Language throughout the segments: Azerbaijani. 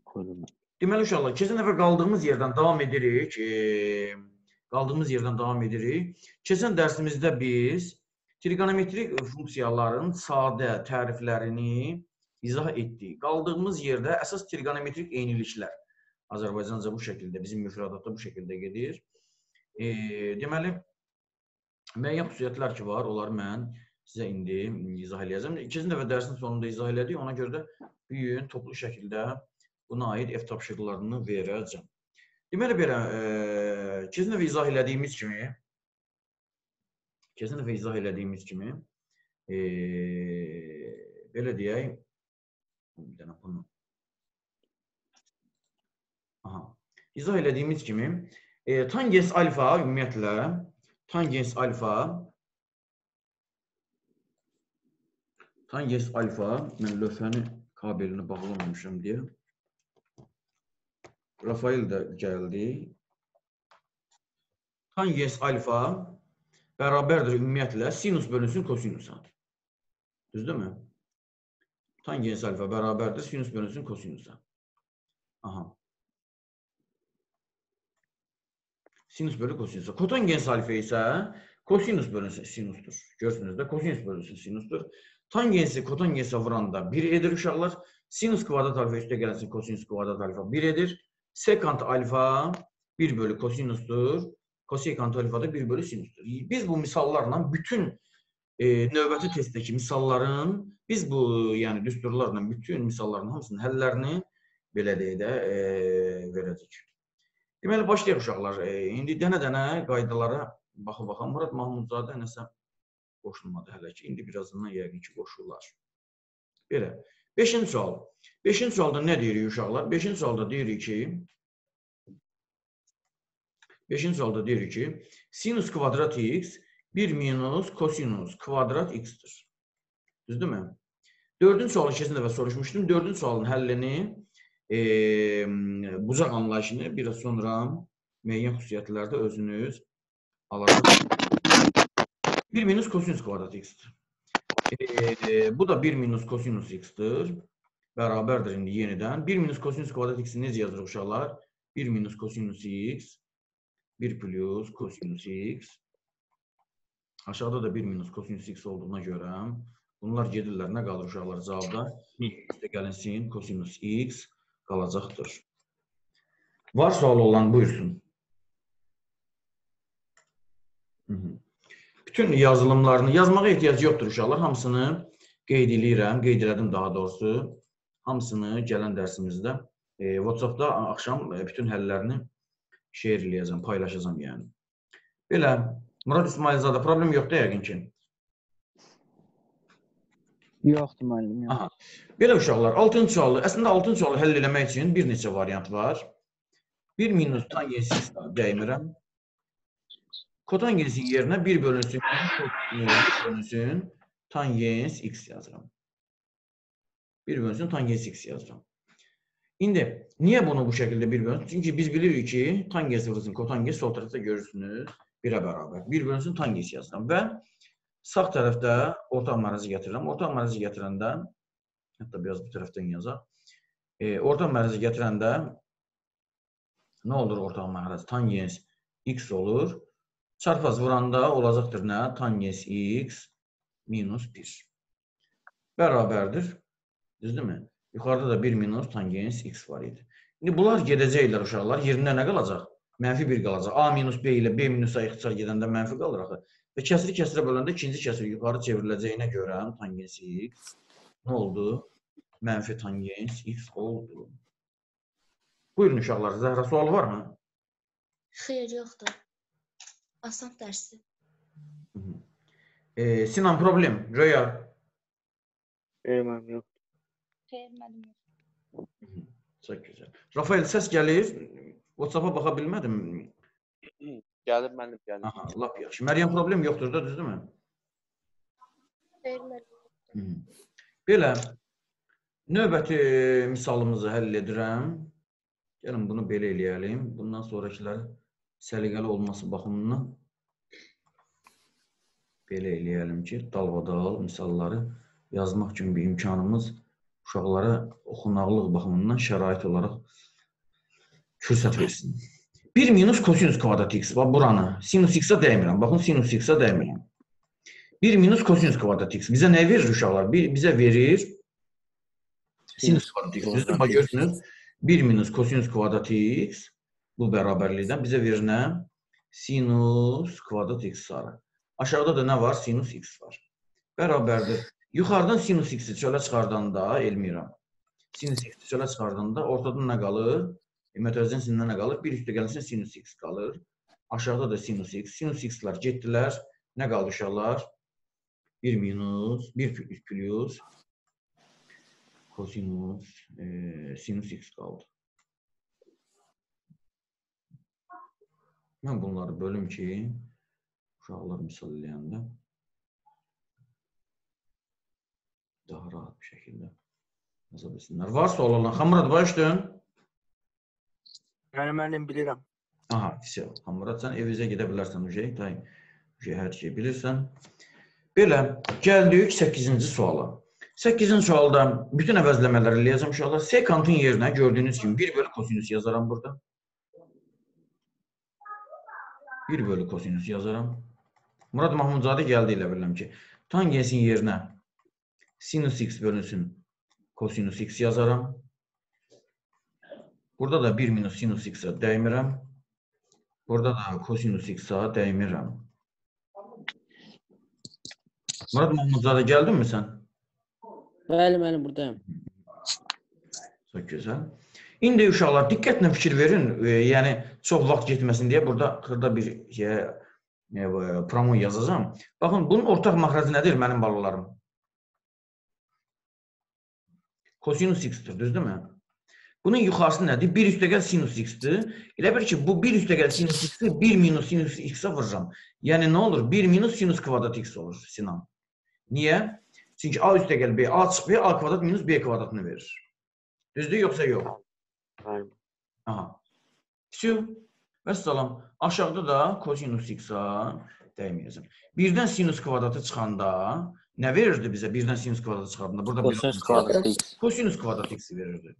Deməli uşaqlar, keçən dəfə qaldığımız yerdən davam edirik. Keçən dərsimizdə biz trigonometrik funksiyaların sadə təriflərini izah etdik. Qaldığımız yerdə əsas trigonometrik eyniliklər. Azərbaycanca bu şəkildə, bizim müfrədatda bu şəkildə gedir. Deməli, müəyyən xüsusiyyətlər ki var, onları mən sizə indi izah edəcəm. Keçən dəfə dərsin sonunda izah elədik, ona görə də bu gün toplu şəkildə buna aid ev tapşırıqlarını verəcəm. Deməli, belə, keçən dəfə izah elədiyimiz kimi, belə deyək, izah elədiyimiz kimi, tangens alfa, ümumiyyətlə, tangens alfa, mən lövhəni kabelini bağlamamışam deyə. Rafael də gəldi. Tangens alfa bərabərdir ümumiyyətlə sinus bölünsün kosinusa. Düzdürmü? Tangens alfa bərabərdir sinus bölünsün kosinusa. Sinus bölü kosinusa. Kotangens alfa isə kosinus bölünsün sinusdur. Görürsünüz də kosinus bölünsün sinusdur. Tangensi kotangensə vuranda 1 edir uşaqlar. Sinus kvadrat alfa üstə gəlsin kosinus kvadrat alfa 1 edir. Sekant alfa 1 bölü kosinusdur. Kosekant alfa da 1 bölü sinusdur. Biz bu misallarla bütün növbəti testdəki misalların, biz bu yəni düsturlarla bütün misalların hamısının həllərini belə deyək də verəcək. Deməli, başlayaq uşaqlar. İndi dənə-dənə qaydalara baxa-baxa. Murad Mahmudzadə nəsə qoşulmadı hələ ki. İndi birazdan yəqin ki qoşular. Belə. 5-ci sual. 5-ci sualda nə deyirik uşaqlar? 5-ci sualda deyirik ki, sinus kvadrat x 1 minus kosinus kvadrat x-dir. Düzdürmü? 4-cü sualı keçən dəfə soruşmuşdum. 4-cü sualın həllini, bucaq anlayışını biraz sonra müəyyən xüsusiyyətlərdə özünüz alacaqsınız. 1 minus kosinus kvadrat x-dir. Bu da 1 minus kosinus x-dir. Bərabərdir indi yenidən. 1 minus kosinus kvadrat x-i necə yazırıq uşaqlar? 1 minus kosinus x, 1 plus kosinus x. Aşağıda da 1 minus kosinus x olduğuna görə bunlar gedirlər. Nə qalır uşaqlar cavabda? Üstə gəlinsin kosinus x qalacaqdır. Var sualı olan buyursun. Bütün yazılımlarını yazmağa ehtiyac yoxdur uşaqlar. Hamısını qeyd elədim daha doğrusu. Hamısını gələn dərsimizdə WhatsApp-da axşam bütün həllərini share eləyəcəm, paylaşacam yəni. Belə, Murad İsmailzadə problem yoxdur yəqin ki. Yoxdur müəllim, yox. Belə uşaqlar, 6-cı sualı, əslində 6-cı sualı həll eləmək üçün bir neçə variant var. 1 minus tangens x dəymirəm. Kotangensin yerinə 1 bölünsün tangens x yazıram. 1 bölünsün tangens x yazıram. İndi, niyə bunu bu şəkildə 1 bölünsün? Çünki biz bilirik ki, tangens vurulsun kotangens sol tərəfdə görürsünüz 1-ə bərabər. 1 bölünsün tangens yazıram və sağ tərəfdə ortaq mərəzi gətirirəm. Ortaq mərəzi gətirəndə, hətta biraz bu tərəfdən yazaq. Ortaq mərəzi gətirəndə nə olur ortaq mərəzi? Tangens x olur. Çarpaz vuranda olacaqdır nə? Tangens x minus 1. Bərabərdir. Düzdürmü? Yuxarıda da 1 minus tangens x var idi. İndi bunlar gedəcəklər uşaqlar. Yerində nə qalacaq? Mənfi 1 qalacaq. A minus b ilə b minus a ixtisar gedəndə mənfi qalır axı. Və kəsiri kəsirə böləndə ikinci kəsir yuxarı çevriləcəyinə görə tangens x nə oldu? Mənfi tangens x oldu. Buyurun uşaqlar. Zəhra sualı varmı? Xeyr, yoxdur. Asan dərsi. Sinan problem. Röya. Xeyr, mənim yox. Xeyr, mənim yox. Çox gözəl. Rafael, səs gəlir. WhatsApp-a baxa bilmədim. Gəlir, mənim gəlir. Aha, lap yaxşı. Məryəm problem yoxdur da, düzdürmü? Xeyr, mənim yoxdur. Belə, növbəti misalımızı həll edirəm. Gəlin, bunu belə eləyəlim. Bundan sonrakilər səliqəli olması baxımından belə eləyəlim ki, dalbadal misalları yazmaq kimi bir imkanımız uşaqlara oxunaqlıq baxımından şərait olaraq fürsət versin. 1 minus kosinus kvadrat x. Bax, buranı. Sinus x-a dəymirəm. Baxın, sinus x-a dəymirəm. 1 minus kosinus kvadrat x. Bizə nə verir uşaqlar? Bizə verir sinus kvadrat x. Düzdür? Bax, görürsünüz. 1 minus kosinus kvadrat x bu bərabərlikdən bizə verir nə? Sinus kvadrat x sarı. Aşağıda da nə var? Sinus x var. Bərabərdir. Yuxarıdan sinus x-i çölə çıxardanda, elmirəm. Sinus x-i çölə çıxardanda ortadan nə qalır? Mütəvəzzin sinindən nə qalır? 1 üstə gəlirsə sinus x qalır. Aşağıda da sinus x. Sinus x-lər getdilər. Nə qaldı uşaqlar? 1 minus, 1 plus kosinus, sinus x qaldı. Mən bunları bölüm ki, uşaqlar misal eləyəndə daha rahat bir şəkildə yaza bilsinlər. Var sual olan. Xamurad, başlayın. Mənim bilirəm. Aha, Xamurad, sən evizə gedə bilərsən ujey. Hər şeyi bilirsən. Belə, gəldik 8-ci suala. 8-ci sualda bütün əvəzləmələri eləyəcəm uşaqlar. Sekantın yerinə gördüyünüz kimi 1 bölü kosinus yazaram burada. 1 bölü kosinus yazaram. Murad Mahmudzadə gəldi ilə bilirəm ki, tangensin yerinə sinus x bölünsün kosinus x yazaram. Burada da 1 minus sinus x-a dəymirəm. Burada da kosinus x-a dəymirəm. Murad Mahmudzadə gəldin mi sən? Bəli, buradayım. Çox gözəl. İndi uşaqlar diqqətlə fikir verin. Yəni çox vaxt getməsin deyə burada xırda bir promo yazacağam. Baxın, bunun ortaq məxrəci nədir mənim balalarım? Kosinus x-dir, düzdürmü? Bunun yuxarısı nədir? 1 üstəgəl sinus x-dir. Elə bir ki, bu 1 üstəgəl sinus x-dir, 1 minus sinus x-a vururam. Yəni nə olur? 1 minus sinus kvadrat x olur Sinan. Niyə? Çünki a üstəgəl b, a çıx b, a kvadrat minus b kvadratını verir. Düzdür, yoxsa yox? Aynen. Aha. Vəssalam. Aşağıda da kosinus x-a dəyməyəcəm. Birdən sinus kvadratı çıxanda nə verirdi bizə? Birdən sinus kvadratı çıxardığında burada Kosinus kvadrat x. kosinus kvadrat x verirdi.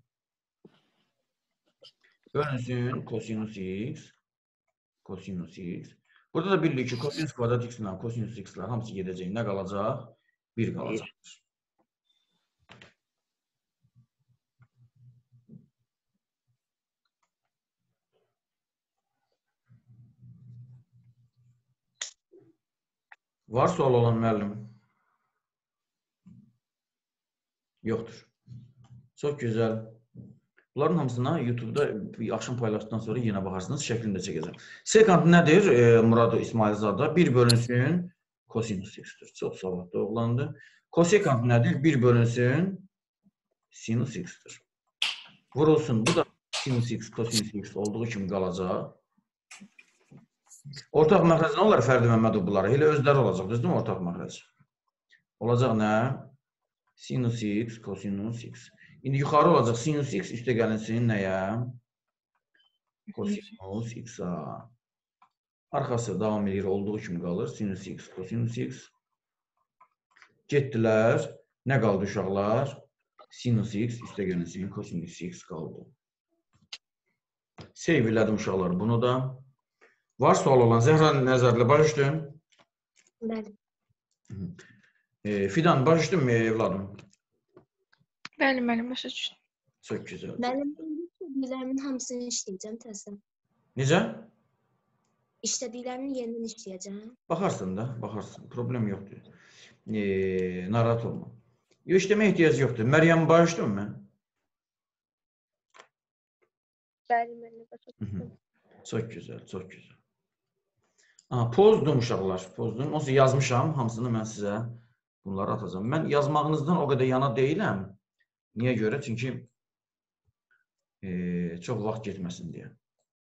Bölünsün kosinus x, kosinus x. Burada da bildik ki, kosinus kvadrat x ilə kosinus x-lər hamısı gedəcək. Nə qalacaq? 1 qalacaqdır. Var sual olan müəllim? Yoxdur. Çox gözəl. Bunların hamısına YouTube'da axşam paylaşdıktan sonra yenə baxarsınız, şəklində çəkəcəm. Sekant nədir Murad İsmailzadə? 1 bölünsün kosinus x-dir. Çox savadlı oğlandı. Kosekant nədir? 1 bölünsün sinus x-dir. Vurulsun. Bu da sinus x, kosinus x olduğu kimi qalacaq. Ortaq məxrəc nə olar Fərdi Məmmədov bunlara? Elə özləri olacaq, düzdür mü ortaq məxrəc? Olacaq nə? Sinus x, kosinus x. İndi yuxarı olacaq sinus x, üstə gəlinsin nəyə? Kosinus x-a. Arxası davam edir, olduğu kimi qalır. Sinus x, kosinus x. Getdilər. Nə qaldı uşaqlar? Sinus x, üstə gəlinsin, kosinus x qaldı. Seyv elədim uşaqlar bunu da. Var sual olan Zəhra nəzərlə başlayın. Bəli. Fidan başladın mı evladım? Bəli, başa düşdüm. Çox gözəl. Mənim işlədiklərimin hamısını işləyəcəm təzədən. Necə? İşlədiklərimin yenidən işləyəcəm. Baxarsan da, baxarsan. Problem yoxdur. Narahat olma. İşləmə ehtiyac yoxdur. Məryəm başladın mı? Bəli, başa düşdüm. Çox gözəl, çox gözəl. Pozdum uşaqlar, pozdum. Onsuz yazmışam, hamısını mən sizə bunları atacağım. Mən yazmağınızdan o qədər yana deyiləm. Niyə görə? Çünki çox vaxt getməsin deyə.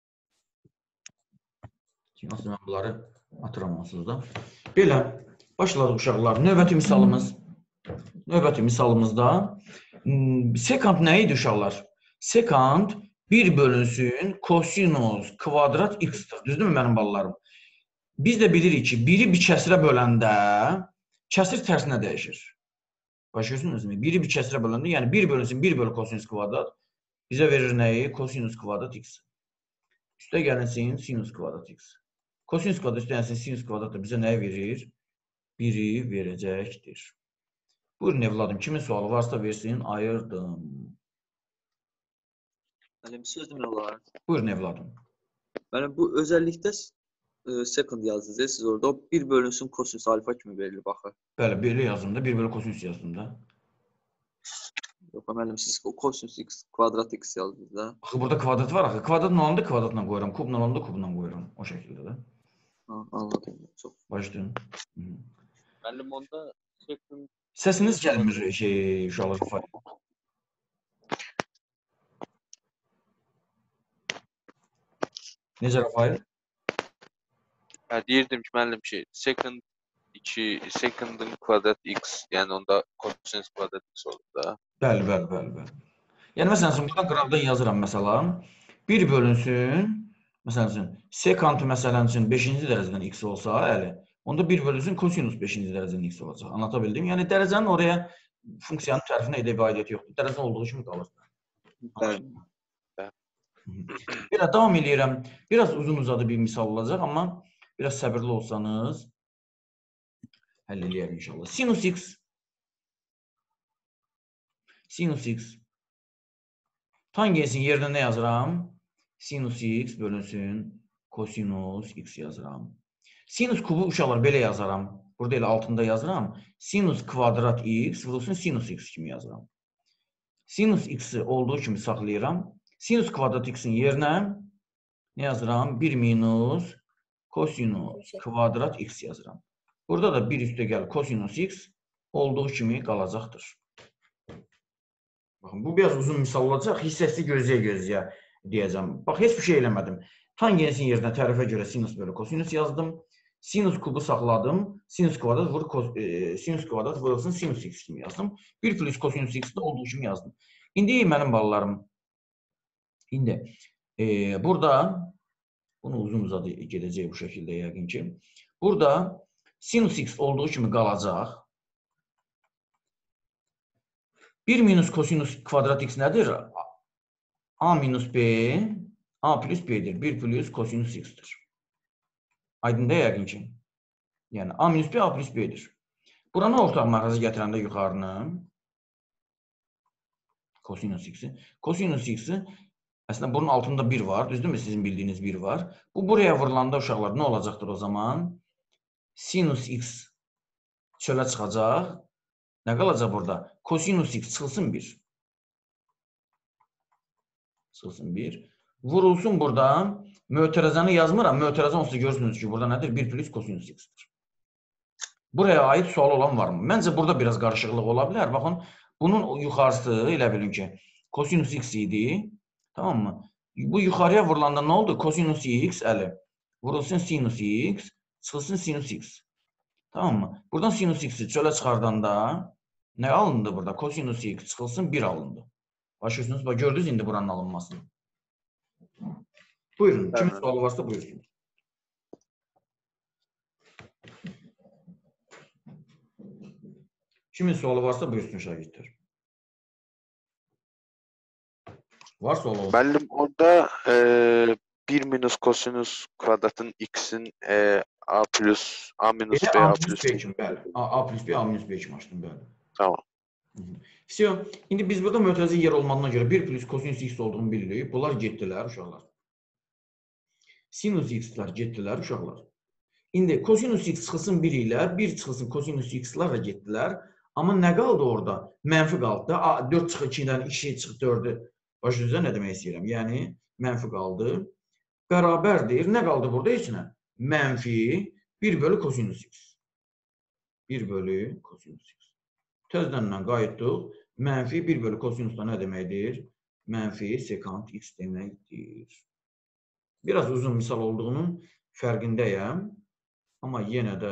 Çünki mən bunları atıram onsuz da. Belə, başladıq uşaqlar. Növbəti misalımızda sekant nə idi uşaqlar? Sekant 1 bölünsün kosinus kvadrat x-dir. Düzdürmü mənim balalarım? Biz də bilirik ki, biri bir kəsirə böləndə kəsir tərsinə dəyişir. Başlayırsınız mı? Biri bir kəsirə böləndə, yəni 1 bölünsün 1 bölü kosinüs kvadrat bizə verir nəyi? Kosinüs kvadrat x. Üstə gəlinsin sinüs kvadrat x. Kosinüs kvadrat üstə gəlinsin sinüs kvadrat da bizə nəyi verir? 1'i verəcəkdir. Buyurun evladım, kimin sualı varsa versin, ayırdım. Hani bir sözüm var. Buyurun evladım. Yani bu özellikle second yazdınız. Siz orada o 1 bölünsün kosinüs alfa kimi verilir bakın. Bəli, belə yazımda 1 bölü kosinüs yazımda. Yok efendim siz o kosinüs x kvadrat x yazdınız da. Axı burada kvadrat var axı. Kvadratla olanda kvadratla qoyuram, kubla olanda kubla qoyuram. O şəkildə də. Ha, anladım. Çok. Başlayın. Müəllim onda second Səsiniz gəlmir uşaqlar. Necə Rafael? deyirdim ki müəllim second 2 second'ın kvadrat x yani onda kosinüs kvadrat x olur da. Bəli. Yəni məsələn, buradan qıraqdan yazıram məsələn. 1 bölünsün, məsələn, sekant məsələn üçün 5-ci dərəcədən x olsa, onda 1 bölünsün kosinüs 5-ci dərəcədən x olacaq. Anlatabildim? Yəni dərəcənin oraya funksiyanın tərəfinə edə aidiyyəti yoxdur. Dərəcə olduğu kimi qalır. Biraz davam edirəm. Biraz uzun-uzadı bir misal olacaq, amma biraz səbirli olsanız həll eləyər inşallah. Sinus x. Sinus x. Tangensin yerinə nə yazıram? Sinus x bölünsün kosinus x yazıram. Sinus kubu uşaqlar belə yazaram. Burada elə altında yazıram. Sinus kvadrat x vurulsun sinus x kimi yazıram. Sinus x'i olduğu kimi saxlayıram. Sinus kvadrat x'in yerinə nə yazıram? 1 minus kosinus kvadrat x yazıram. Burada da 1 üstə gəl kosinus x olduğu kimi qalacaqdır. Baxın, bu biraz uzun misal olacaq. Hissəsi gözləyə deyəcəm. Bax, heç bir şey eləmədim. Tangensin yerinə tərəfə görə sinus bölü kosinus yazdım. Sinus kubu saxladım. Sinus kvadrat vurulsun sinus x kimi yazdım. 1 plus kosinus x də olduğu kimi yazdım. İndi mənim balalarım. İndi burada bunu uzun-uzadı gedəcək bu şəkildə yəqin ki. Burada sinus x olduğu kimi qalacaq. 1 minus kosinus kvadrat x nədir? A minus b, a plus b'dir. 1 plus kosinus x'dir. Aydın da yəqin ki. Yəni a minus b, a plus b'dir. Buranı ortaq məxrəcə gətirəndə yuxarını kosinus x'i. Kosinus x'i əslində bunun altında 1 var. Düzdürmü? Sizin bildiyiniz 1 var. Bu buraya vurulanda uşaqlar nə olacaqdır o zaman? Sinus x çölə çıxacaq. Nə qalacaq burada? Kosinus x çıxılsın 1. Çıxılsın 1. Vurulsun burada. Mötərəzəni yazmıram. Mötərəzə onsuz görürsünüz ki, burada nədir? 1 plus kosinus x-dir. Buraya aid sual olan var mı? Məncə burada biraz qarışıqlıq ola bilər. Baxın, bunun yuxarısı elə bilin ki, kosinus x idi. Tamam mı? Bu yuxarıya vurulanda nə oldu? Kosinus x, vurulsun sinus x, çıxılsın sinus x. Tamam mı? Buradan sinus x'i çölə çıxardanda nə alındı burada? Kosinus x çıxılsın 1 alındı. Başlıyorsunuz. Bax, gördünüz indi buranın alınmasını. Buyurun. Kimin sualı varsa buyursun. Kimin sualı varsa buyursun şagirdler. Var sualı olsun. Müəllim orada 1 minus kosinus kvadratın x'in a plus a minus b a plus b. Bəli. A plus b, a minus b kimi açdım, bəli. Tamam. Всё. İndi biz burada mötərizə yer olmadığına görə 1 plus kosinus x olduğunu bilirik. Bunlar getdilər uşaqlar. Sinus x-lər getdilər uşaqlar. İndi kosinus x çıxılsın 1 ilə 1 çıxılsın kosinus x-lar da getdilər. Amma nə qaldı orada? Mənfi qaldı da. 4 çıx 2-dən 2 çıx 4-ü. Başınıza nə demək istəyirəm? Yəni mənfi qaldı. Bərabərdir. Nə qaldı burada heç nə? Mənfi 1 bölü kosinus x. 1 bölü kosinus x. Tezdən qayıtdıq. Mənfi 1 bölü kosinus da nə deməkdir? Mənfi sekant x deməkdir. Biraz uzun misal olduğunun fərqindəyəm. Amma yenə də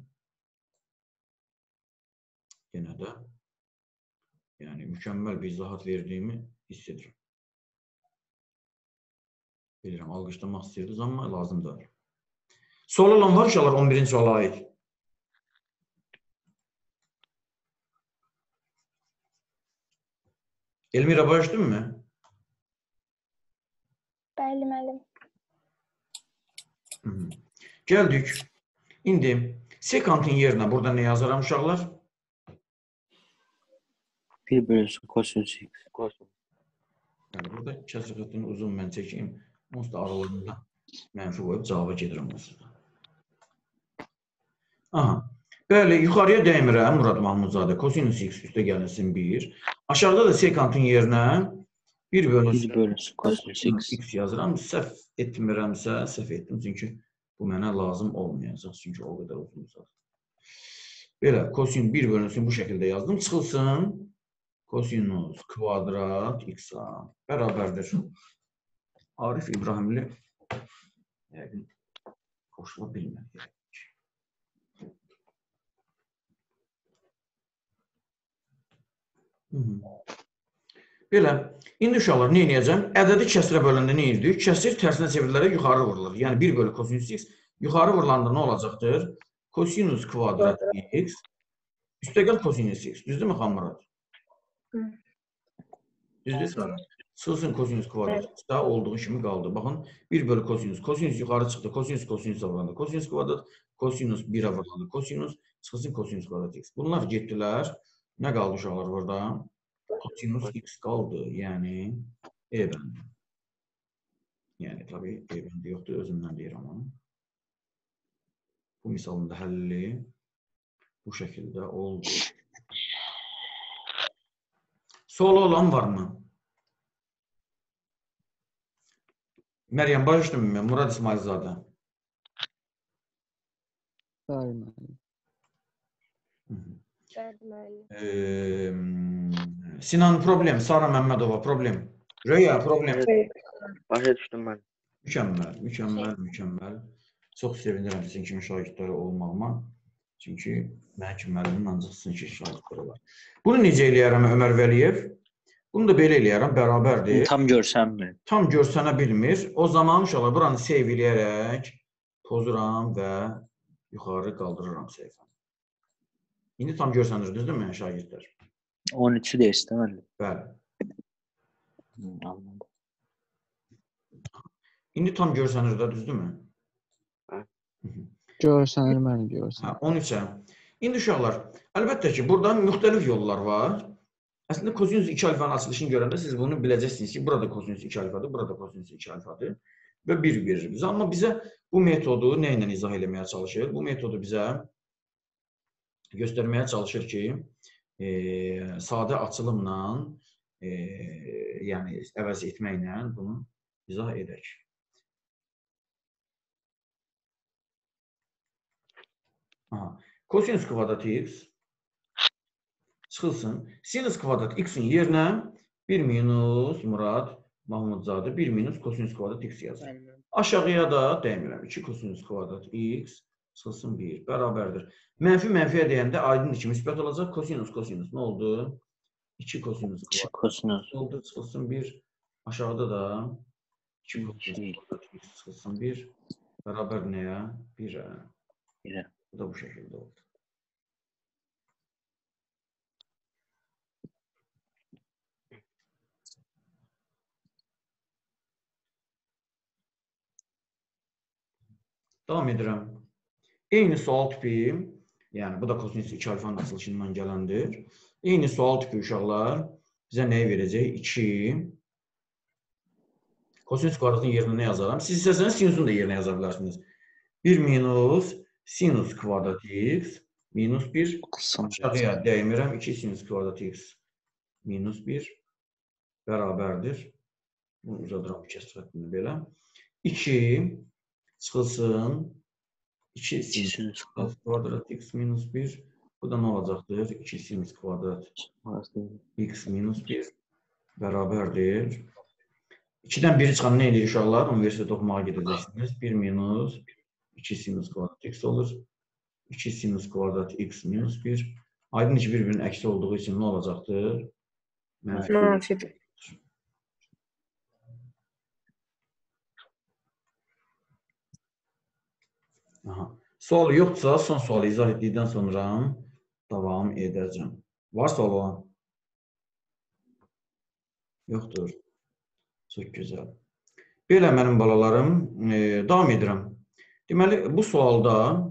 yəni mükəmməl bir izahat verdiyimi hiss edirəm. Bilirəm, alqışlamaq istəyirsiniz, amma lazımdır. Sual olan var inşallah 11-ci suala aid. Elmira başladın mı? Bəli, müəllim. Gəldik. İndi sekantın yerinə burada nə yazaram uşaqlar? 1 bölünsün kosinüs x. Yəni, burada kəsr xəttini uzun mən çəkeyim. Onsuz da aralarında mənfi qoyub cavaba gedirəm. Aha. Bəli, yuxarıya dəymirəm Murad Mahmudzadə. Kosinüs x üstə gəlinsin 1. Aşağıda da sekantın yerinə 1 bölünsün kosinüs x yazıram. Səhv etmirəmsə, səhv etdim. Çünki bu mənə lazım olmayacaq. Çünki o qədər uzunacaq. Belə, kosinüs 1 bölünsün bu şəkildə yazdım. Çıxılsın. Kosinüs kvadrat x-a bərabərdir. Arif İbrahimli qoşula bilmədi. Belə, indi uşaqlar nə edəcəm? Ədədi kəsrə böləndə nə edirdik? Kəsir tərsinə çevrilərək yuxarı vurulur. Yəni 1 bölü kosinüs x yuxarı vurulanda nə olacaqdır? Kosinüs kvadrat x üstəgəl kosinüs x. Düzdürmü xanım Murad? Düzdür? Çıxılsın kosinüs kvadrat x-da olduğu kimi qaldı. Baxın, 1 bölü kosinüs. Kosinüs yuxarı çıxdı. Kosinüsə vurulanda. Kosinüs kvadrat, kosinüs 1-ə vurulanda. Kosinüs, çıxılsın kosinüs kvadrat x. Bunlar getdilər. Nə qaldı uşaqlar burada? Kosinüs x qaldı. Yəni, E bəndi. Yəni, tabii, E bəndi yoxdur. Özümdən deyirəm onu. Bu misalın da həlli bu şəkildə oldu. Sualı olan varmı? Məryəm, başladın mı? Murad İsmailzadə. Bəli, müəllim. Sinan problem, Sara Məmmədova problem. Röya problem. Başa düşdüm mən. Mükəmməl. Çox sevinirəm sizin kimi şagirdləri olmağıma. Çünki mənim kimi müəllimin ancaq sizin kimi şagirdləri var. Bunu necə eləyərəm Ömər Vəliyev? Bunu da belə eləyərəm, bərabərdir. Tam görsənmir. Tam görsənə bilmir. O zaman uşaqlar buranı save eləyərək pozuram və yuxarı qaldırıram səhifəni. İndi tam görsənir, düzdürmü şagirdlər? 13-ü də istəməli. Bəli. Anladım. İndi tam görsənir də, düzdürmü? Görsənir, mənim görsənir. 13-ə. İndi uşaqlar, əlbəttə ki, burada müxtəlif yollar var. Əslində, kosinüs 2 alfanın açılışını görəndə siz bunu biləcəksiniz ki, burada kosinüs 2 alfadır, burada kosinüs 2 alfadır və 1 verir bizə. Amma bizə bu metodu nə ilə izah eləməyə çalışır? Bu metodu bizə göstərməyə çalışır ki, sadə açılımla, yəni əvəz etməklə bunu izah edək. Kosinüs kvadrat x çıxılsın. Sinüs kvadrat x-in yerinə 1 minus Murad Mahmudzadə 1 minus kosinüs kvadrat x yazır. Aşağıya da dəymirəm. 2 kosinüs kvadrat x çıxılsın 1. Bərabərdir. Mənfiyə deyəndə aydındır ki, müsbət olacaq. Kosinüs nə oldu? 2 kosinüs kvadrat oldu. Çıxılsın 1. Aşağıda da 2 kosinüs kvadrat x çıxılsın 1. Bərabər nəyə? 1-ə. Bu da bu şəkildə oldu. Davam edirəm. Eyni sual tipi, yəni bu da kosinüs 2 alfanın açılışından gələndir. Eyni sual tipi uşaqlar bizə nəyi verəcək? 2. Kosinüs kvadratın yerinə nə yazaram? Siz istəsəniz sinüsün də yerinə yaza bilərsiniz. 1 minus sinüs kvadrat x minus 1 aşağıya dəymirəm. 2 sinüs kvadrat x minus 1 bərabərdir. Bunu uzadıram bu kəsr xəttini belə. 2 çıxılsın 2 sinüs kvadrat x minus 1. Bu da nə olacaqdır? 2 sinüs kvadrat x minus 1 bərabərdir. 2-dən 1-i çıxan nə edir uşaqlar? Universitet oxumağa gedəcəksiniz. 1 minus 2 sinüs kvadrat x olur. 2 sinüs kvadrat x minus 1. Aydın ki, bir-birinin əksi olduğu üçün nə olacaqdır? Mənfidir. Sual yoxdursa, son sualı izah etdikdən sonra davam edəcəm. Var sual olan? Yoxdur. Çox gözəl. Belə mənim balalarım, davam edirəm. Deməli, bu sualda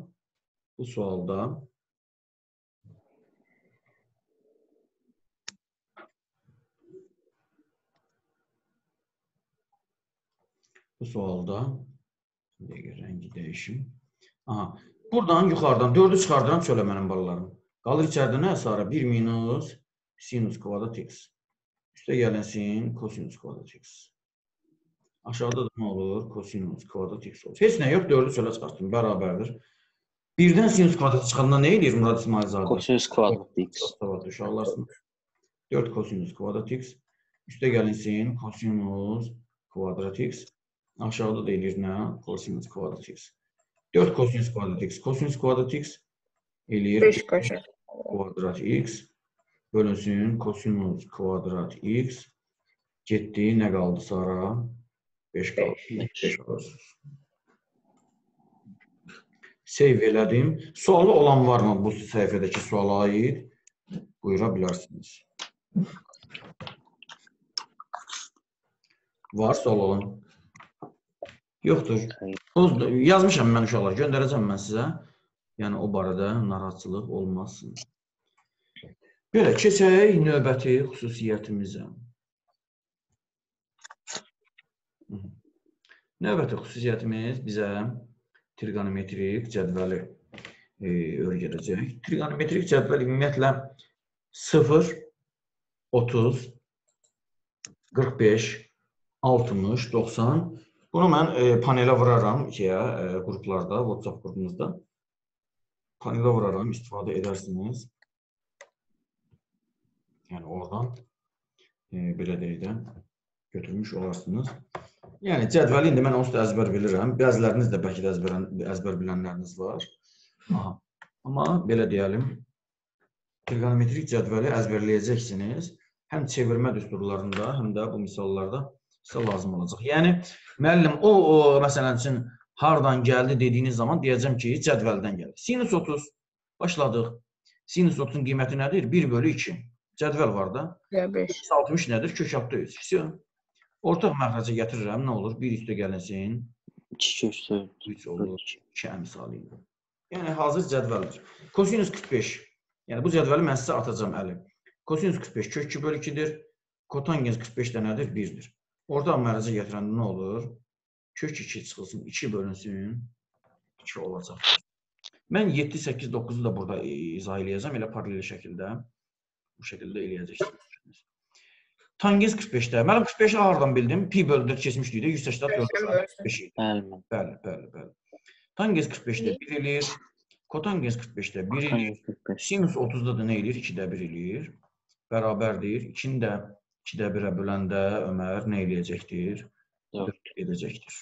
bir dəqiqə rəngi dəyişim. Aha, buradan yuxarıdan 4'ü çıxardıram çölə mənim balalarım. Qalır içəridə nə? Sonra 1 minus sinus kvadrat x. Üstə gəlinsin kosinus kvadrat x. Aşağıda da nə olur? Kosinus kvadrat x olur. Heç nə yox, 4'ü çölə çıxartdım. Bərabərdir. Birdən sinus kvadratı çıxanda nə edir Murad İsmailzadə? Kosinus kvadrat x. Uşaqlarsın. 4 kosinus kvadrat x. Üstə gəlinsin kosinus kvadrat x. Aşağıda da edir nə? Kosinus kvadrat x. 4 kosinus kvadrat x. Kosinus kvadrat x eləyir 5 kosinus kvadrat x bölünsün kosinus kvadrat x. Getdi, nə qaldı sonra? 5 qaldı. 5 qalır. Save elədim. Sualı olan varmı bu səhifədəki suala aid? Buyura bilərsiniz. Var sual olan? Yoxdur. Yazmışam mən uşaqlar, göndərəcəm mən sizə. Yəni o barədə narahatçılıq olmasın. Belə, keçək növbəti xüsusiyyətimizə. Növbəti xüsusiyyətimiz bizə trigonometrik cədvəli öyrədəcək. Trigonometrik cədvəl ümumiyyətlə 0, 30, 45, 60, 90. Bunu mən panelə vuraram qruplarda, WhatsApp qrupumuzda. Panelə vuraram, istifadə edərsiniz. Yəni oradan belə deyək də götürmüş olarsınız. Yəni cədvəli indi mən onsuz da əzbər bilirəm. Bəziləriniz də bəlkə də əzbər bilənləriniz var. Amma belə deyəlim, trigonometrik cədvəli əzbərləyəcəksiniz. Həm çevirmə düsturlarında, həm də bu misallarda sizə lazım olacaq. Yəni, müəllim, məsələn üçün hardan gəldi dediyiniz zaman deyəcəm ki, cədvəldən gəlir. Sinus 30, başladıq. Sinus 30'un qiyməti nədir? 1/2. Cədvəl var da. 60 nədir? Kök altı 3. Ortaq məxrəcə gətirirəm, nə olur? 1 üstə gəlinsin. 2 üstə 3 olur. 2 əmsali ilə. Yəni, hazır cədvəldir. Kosinus 45. Yəni, bu cədvəli mən sizə atacam əli. Kosinus 45 kök 2/2'dir. Kotangens 45 də nədir? 1'dir. Ortaq məxrəcə gətirəndə nə olur? Kök 2 çıxılsın, 2 bölünsün, 2 olacaq. Mən 7, 8, 9'u da burada izah eləyəcəm, elə paralel şəkildə. Bu şəkildə eləyəcəksiniz. Tangens 45'də. Mənim 45'i hardan bildim? Pi bölü 4 keçmişdik də, 184 45 idi. Bəli. Tangens 45'də 1 eləyir. Kotangens 45'də 1 eləyir. Sinus 30'da da nə eləyir? 2'də 1 eləyir. Bərabərdir. 2'ni də 2'də 1'ə böləndə Ömər nə eləyəcəkdir? 4 edəcəkdir.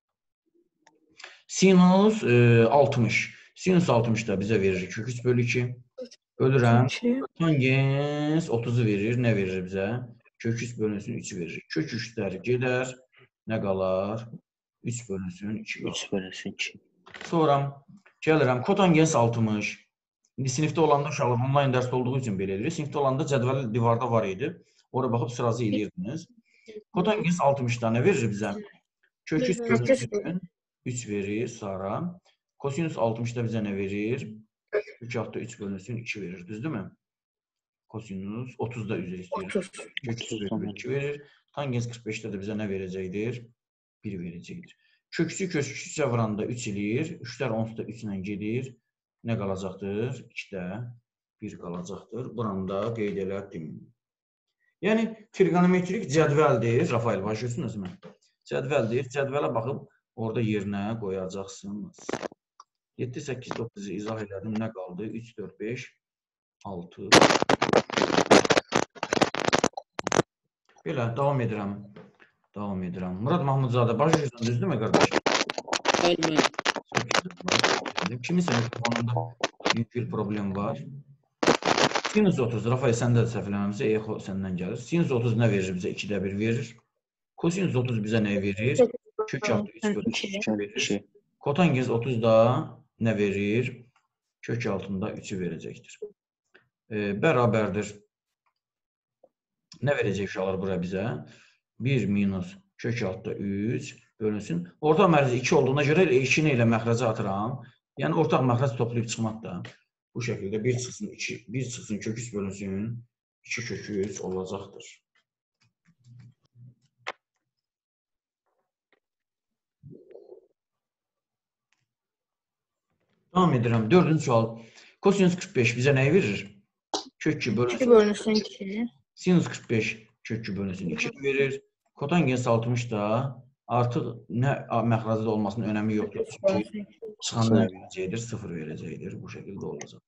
Sinus 60. Sinus 60 da bizə verir kök 3/2. Bölürəm. Tangens 30'u verir. Nə verir bizə? Kök 3 bölünsün 3'ü verir. Kök 3'lər gedər. Nə qalar? 3 bölünsün 2 qalar. 3 bölünsün 2. Sonra gəlirəm. Kotangens 60. İndi sinifdə olanda uşaqlar onlayn dərsdə olduğu üçün belə edirik. Sinifdə olanda cədvəl divarda var idi. Oraya baxıb sırası eləyirdiniz. Kotangens 60'da nə verir bizə? Kök 3 bölünsün 3 verir. Sonra kosinus 60'da bizə nə verir? Kök altı 3 bölünsün 2 verir. Düzdürmü? Kosinus 30'da üzr istəyir. Kök 3 bölünsün 2 verir. Tangens 45'də də bizə nə verəcəkdir? 1 verəcəkdir. Kök 3'ü kök 3'ə vuranda 3 eləyir. 3'lər onsuz da 3 ilə gedir. Nə qalacaqdır? 2'də 1 qalacaqdır. Buranda qeyd elədim. Yəni, trigonometrik cədvəldir. Rafael, başlayırsınız mı? Cədvəldir. Cədvələ baxıb orada yerinə qoyacaqsınız. 7, 8, 9'u izah elədim. Nə qaldı? 3, 4, 5, 6. Belə, davam edirəm. Murad Mahmudzadə, başlayırsınız, düzdürmü, qardaş? Kiminsə mikrofonunda bir problem var. Sinus 30, Rafael səndə də səhv eləməmizə, EXO səndən gəlir. Sinus 30 nə verir bizə? 2'də 1 verir. Kosinus 30 bizə nə verir? Kök altı 3 bölü 2 verir. Kotangens 30 da nə verir? Kök altında 3'ü verəcəkdir. Bərabərdir. Nə verəcək uşaqlar bura bizə? 1 minus kök altda 3 bölünsün. Ortaq məxrəc 2 olduğuna görə 2-ni ilə məxrəcə atıram. Yəni ortaq məxrəc toplayıb çıxmaq da. Bu şəkildə 1 çıxsın 2, 1 çıxsın kök 3 bölünsün. 2 kök 3 olacaqdır. Devam edirəm. 4-cü sual. Kosinus 45 bizə nəyi verir? Kök 2 bölünsün. bölünsün 2. Sinus 45 kök 2 bölünsün 2 verir. Kotangens 60 da artıq nə məxrəcdə olmasının önəmi yoxdur. Çünki çıxanda nə verəcəkdir? 0 verəcəkdir. Bu şəkildə olacaq.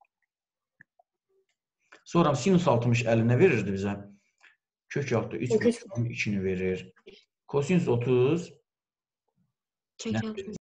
Sonra sinus 60 50 nə verirdi bizə? Kök altda 3 bölünsün 2-ni verir. Kosinus 30 Kök altı.